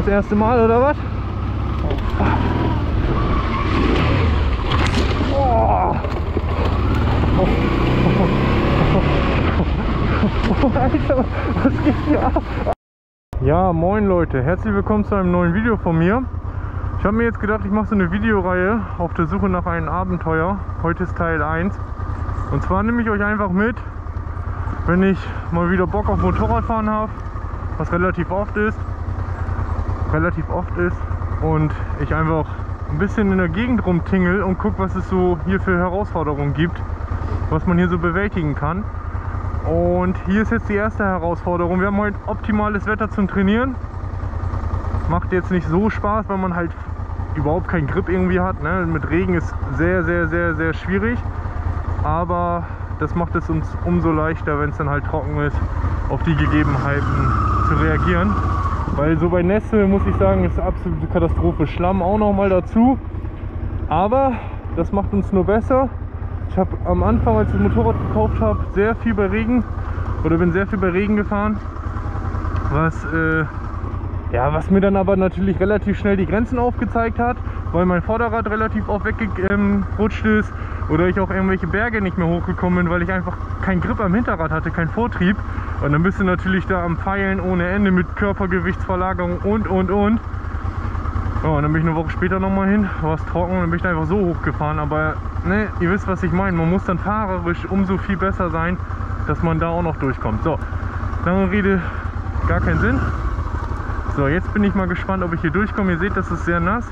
erste Mal oder was? Oh. Alter, was geht hier ab? Ja, moin Leute, herzlich willkommen zu einem neuen Video von mir. Ich habe mir jetzt gedacht, ich mache so eine Videoreihe auf der Suche nach einem Abenteuer. Heute ist Teil 1. Und zwar nehme ich euch einfach mit, wenn ich mal wieder Bock auf Motorradfahren habe, was relativ oft ist und ich einfach ein bisschen in der Gegend rumtingel und gucke, was es so hier für Herausforderungen gibt, was man hier so bewältigen kann. Und hier ist jetzt die erste Herausforderung. Wir haben heute optimales Wetter zum Trainieren. Macht jetzt nicht so Spaß, weil man halt überhaupt keinen Grip irgendwie hat, ne? Mit Regen ist sehr schwierig. Aber das macht es uns umso leichter, wenn es dann halt trocken ist, auf die Gegebenheiten zu reagieren. Weil so bei Nässe, muss ich sagen, ist absolute Katastrophe. Schlamm auch noch mal dazu. Aber das macht uns nur besser. Ich habe am Anfang, als ich das Motorrad gekauft habe, bin sehr viel bei Regen gefahren. Was mir dann aber natürlich relativ schnell die Grenzen aufgezeigt hat, weil mein Vorderrad relativ oft weggerutscht ist oder ich auf irgendwelche Berge nicht mehr hochgekommen bin, weil ich einfach keinen Grip am Hinterrad hatte, keinen Vortrieb. Und dann bist du natürlich da am Pfeilen ohne Ende mit Körpergewichtsverlagerung und. Ja, und dann bin ich eine Woche später nochmal hin, war es trocken und dann bin ich da einfach so hochgefahren. Aber ne, ihr wisst, was ich meine. Man muss dann fahrerisch umso viel besser sein, dass man da auch noch durchkommt. So, lange Rede, gar keinen Sinn. So, jetzt bin ich mal gespannt, ob ich hier durchkomme. Ihr seht, das ist sehr nass.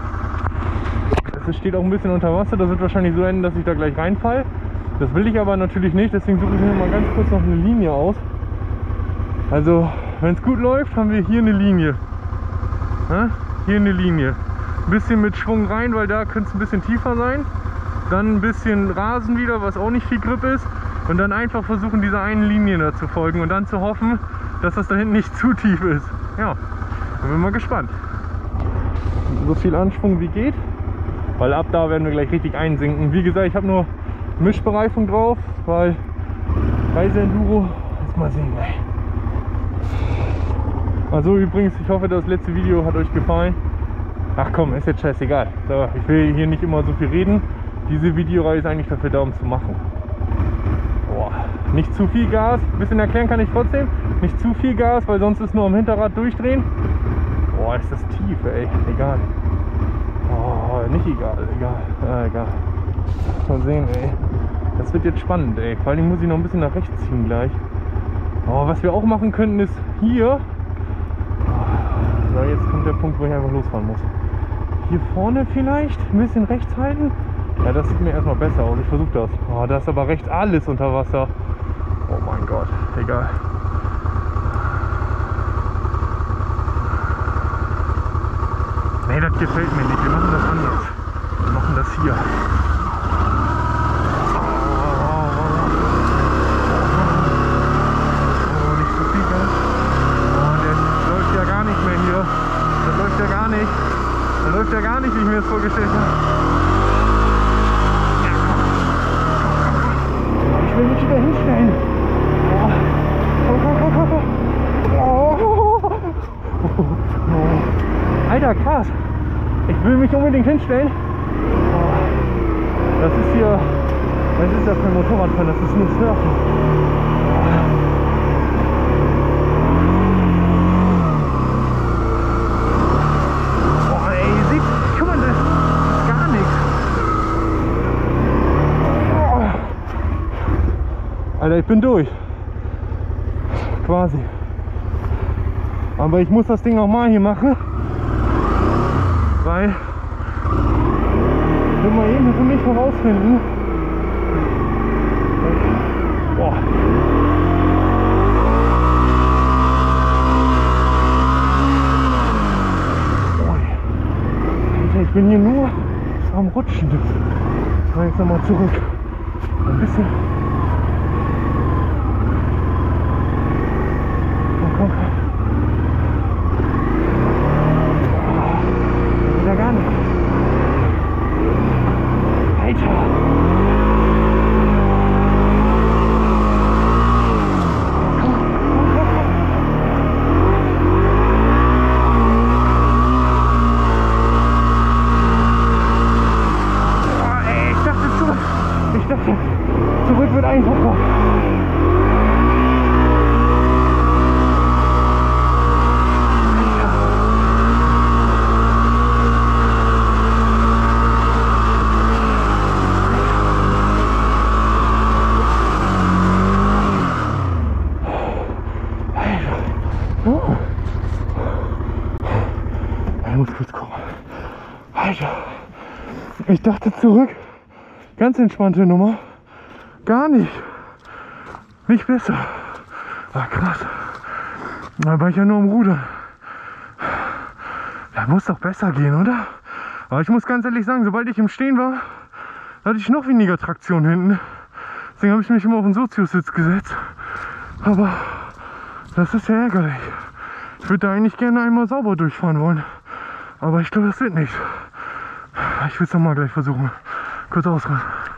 Es steht auch ein bisschen unter Wasser. Das wird wahrscheinlich so enden, dass ich da gleich reinfalle. Das will ich aber natürlich nicht. Deswegen suche ich mir mal ganz kurz noch eine Linie aus. Also, wenn es gut läuft, haben wir hier eine Linie. Ja? Hier eine Linie. Ein bisschen mit Schwung rein, weil da könnte es ein bisschen tiefer sein. Dann ein bisschen Rasen wieder, was auch nicht viel Grip ist. Und dann einfach versuchen, dieser einen Linie da zu folgen und dann zu hoffen, dass das da hinten nicht zu tief ist. Ja, da bin ich mal gespannt. So viel Anschwung wie geht, weil ab da werden wir gleich richtig einsinken. Wie gesagt, ich habe nur Mischbereifung drauf, weil Reiseenduro, jetzt mal sehen. Also übrigens, ich hoffe, das letzte Video hat euch gefallen. Ach komm, ist jetzt scheißegal. So, ich will hier nicht immer so viel reden. Diese Videoreihe ist eigentlich dafür da, um zu machen. Boah, nicht zu viel Gas. Ein bisschen erklären kann ich trotzdem. Nicht zu viel Gas, weil sonst ist nur am Hinterrad durchdrehen. Boah, ist das tief, ey. Egal. Oh, nicht egal, egal. Egal. Mal sehen, ey. Das wird jetzt spannend, ey. Vor allem muss ich noch ein bisschen nach rechts ziehen gleich. Oh, was wir auch machen könnten, ist hier. So, jetzt kommt der Punkt, wo ich einfach losfahren muss. Hier vorne vielleicht ein bisschen rechts halten. Ja, das sieht mir erstmal besser aus. Ich versuche das. Oh, da ist aber rechts alles unter Wasser. Oh mein Gott, egal. Nee, das gefällt mir nicht. Wir machen das anders. Wir machen das hier. Oh, nicht so viel Gas. Oh, der läuft ja gar nicht mehr hier. Das läuft ja gar nicht. Der läuft ja gar nicht, wie ich mir das vorgestellt habe. Ja, komm. Ich will mich wieder hinstellen. Alter, krass. Ich will mich unbedingt hinstellen. Das ist hier, das ist ja kein Motorradfahren, das ist nur Surfen. Boah, ey, seht, guck mal, das ist gar nichts. Alter, ich bin durch. Quasi. Aber ich muss das Ding auch mal hier machen. Weil ich will mal eben für mich herausfinden. Boah. Alter, ich bin hier nur am Rutschen. Ich fahr jetzt nochmal zurück. Ein bisschen. Komm. Gar nicht. Alter! dachte, zurück wird einfacher. Ich muss kurz gucken. Alter, ich dachte zurück, ganz entspannte Nummer, gar nicht besser. Ah, krass. Da war ich ja nur am Rudern. Da muss doch besser gehen, oder? Aber ich muss ganz ehrlich sagen, sobald ich im Stehen war, hatte ich noch weniger Traktion hinten. Deswegen habe ich mich immer auf den Soziositz gesetzt. Aber das ist ja ärgerlich. Ich würde da eigentlich gerne einmal sauber durchfahren wollen. Aber ich glaube, das wird nicht. Ich will es nochmal gleich versuchen. Kurz ausruhen.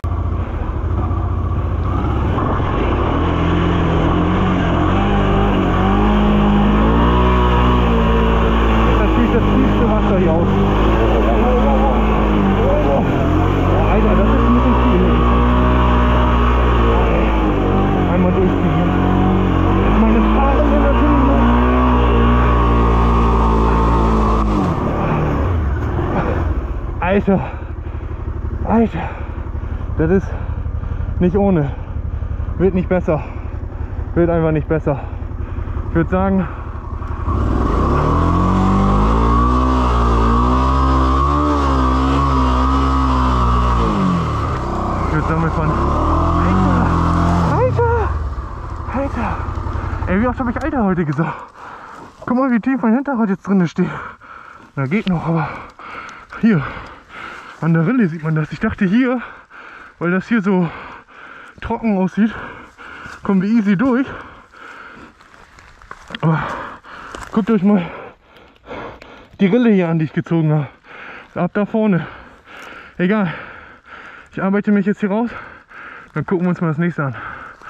Jetzt natürlich das tiefste Wasser hier aus. Oh, Alter, das ist ein bisschen viel. Einmal durchziehen. Jetzt meine Fahrende natürlich noch. Alter, das ist nicht ohne, wird nicht besser, wird einfach nicht besser. Ich würde sagen, wir fahren. Alter, ey, wie oft habe ich Alter heute gesagt? Guck mal, wie tief mein Hinterrad jetzt drin steht. Da geht noch, aber hier an der Rille sieht man das. Ich dachte hier, weil das hier so trocken aussieht, kommen wir easy durch. Aber guckt euch mal die Rille hier an, die ich gezogen habe. Ab da vorne. Egal. Ich arbeite mich jetzt hier raus. Dann gucken wir uns mal das nächste an.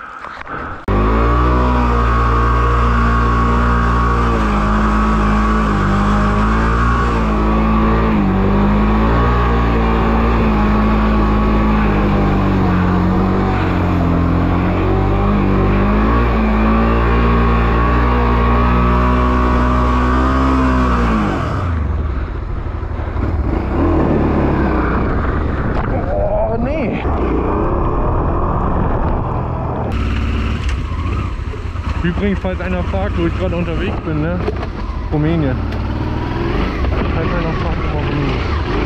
Übrigens, falls einer fragt, wo ich gerade unterwegs bin, ne? Rumänien. Falls einer fragt, wo Rumänien.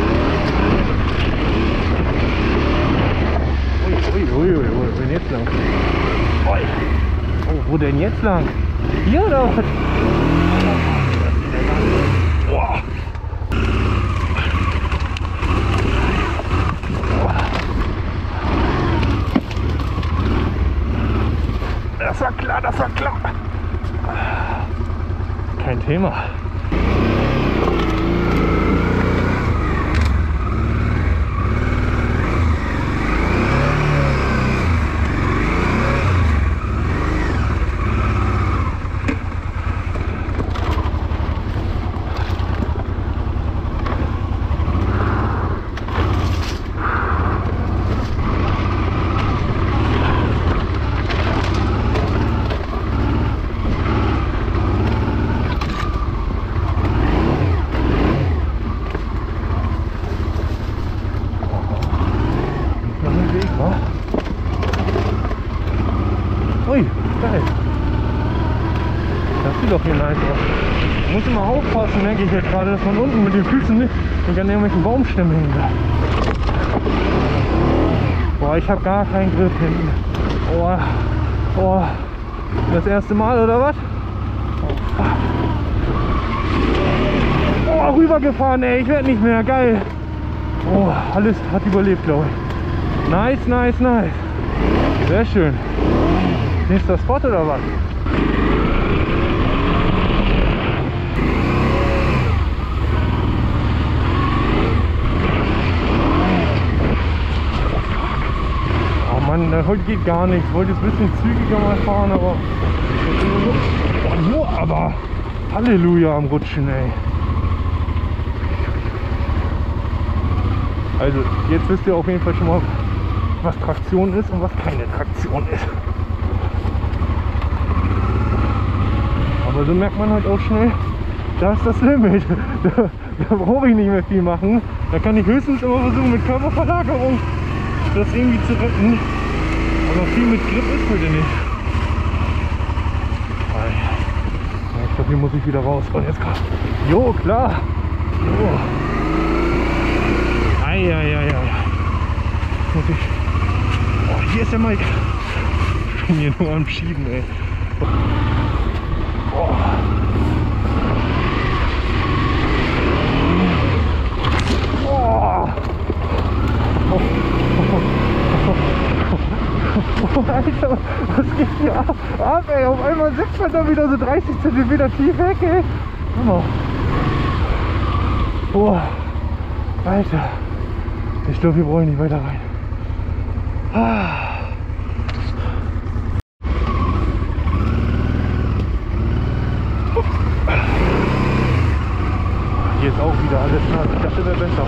Ui, wo denn jetzt lang? Oh, wo denn jetzt lang? Hier oder was? Boah. Das war klar. Kein Thema. Ui, geil. Das sieht doch hier nice aus. Muss immer aufpassen, denke ich jetzt gerade, dass man unten mit den Füßen nicht an irgendwelchen Baumstämmen hängen bleibt. Boah, ich habe gar keinen Griff hinten. Oh, das erste Mal oder was? Oh, rübergefahren, ey, ich werde nicht mehr, geil. Oh, alles hat überlebt, glaube ich. Nice. Sehr schön. Nächster Spot oder was? Oh Mann, heute geht gar nichts. Ich wollte jetzt ein bisschen zügiger mal fahren, aber... aber Halleluja am Rutschen, ey. Also, jetzt wisst ihr auf jeden Fall schon mal, was Traktion ist und was keine Traktion ist. Aber so merkt man halt auch schnell, da ist das Limit. Da brauche ich nicht mehr viel machen. Da kann ich höchstens immer versuchen, mit Körperverlagerung das irgendwie zu retten. Aber viel mit Grip ist heute nicht. Ich glaube, hier muss ich wieder raus. Und jetzt kommt. Jo, klar. Jo. Eieieiei. Muss ich. Oh, hier ist der Mike. Ich bin hier nur am Schieben, ey. Oh. Alter, was geht hier ab, ey? Auf einmal sitzt man da wieder so 30 cm tief weg, ey. Hammer. Boah, Alter. Ich glaube, hier brauche ich nicht weiter rein. Hier ist auch wieder alles nass. Ich dachte, wäre besser.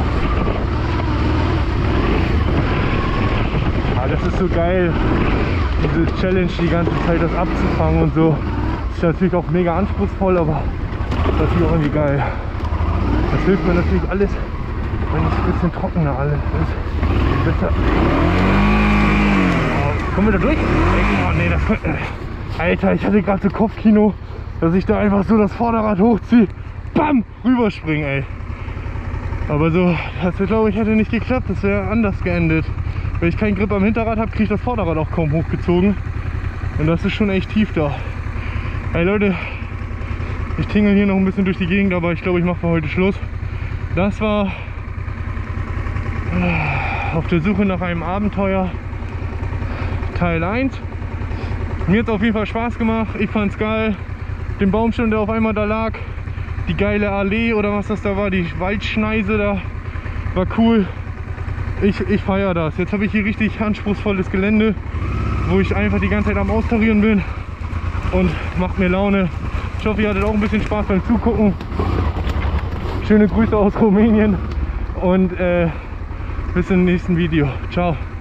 Ah, das ist so geil, diese Challenge die ganze Zeit, das abzufangen und so. Das ist natürlich auch mega anspruchsvoll, aber das ist natürlich auch irgendwie geil. Das hilft mir natürlich alles, wenn es ein bisschen trockener alles ist. Besser. Oh, kommen wir da durch? Oh, nee, das... Alter, ich hatte gerade so Kopfkino, dass ich da einfach so das Vorderrad hochziehe, bam, rüberspringen, ey. Aber so, das glaube ich hätte nicht geklappt, das wäre anders geendet. Wenn ich keinen Grip am Hinterrad habe, kriege ich das Vorderrad auch kaum hochgezogen. Und das ist schon echt tief da. Hey Leute, ich tingle hier noch ein bisschen durch die Gegend, aber ich glaube, ich mache für heute Schluss. Das war auf der Suche nach einem Abenteuer Teil 1. Mir hat es auf jeden Fall Spaß gemacht. Ich fand es geil. Den Baumstamm, der auf einmal da lag, die geile Allee oder was das da war, die Waldschneise da, war cool. Ich feiere das. Jetzt habe ich hier richtig anspruchsvolles Gelände, wo ich einfach die ganze Zeit am Austarieren bin und macht mir Laune. Ich hoffe, ihr hattet auch ein bisschen Spaß beim Zugucken. Schöne Grüße aus Rumänien und bis zum nächsten Video. Ciao.